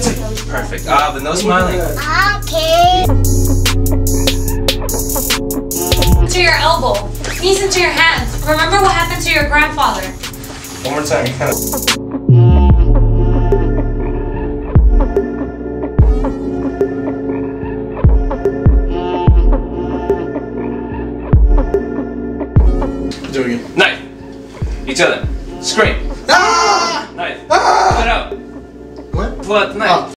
That's it. Perfect. But no smiling. Okay. To your elbow. Knees into your hands. Remember what happened to your grandfather. One more time. You kind of. Do it again. Knife. Each other. Scream. Ah! Knife. Ah! Pull it out. What? Pull out the knife.